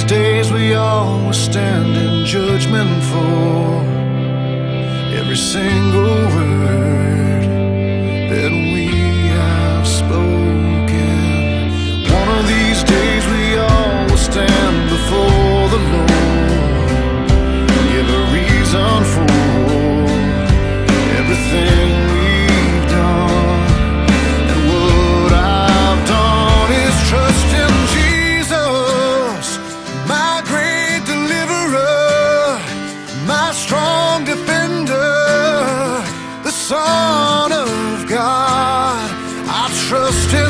days we all will stand in judgment for every single word that we have spoken. One of these days we all will stand before the Lord and give a reason for everything we've done. And what I've done is trust in Jesus, my great deliverer, my strong defender, the Son of God. I trust in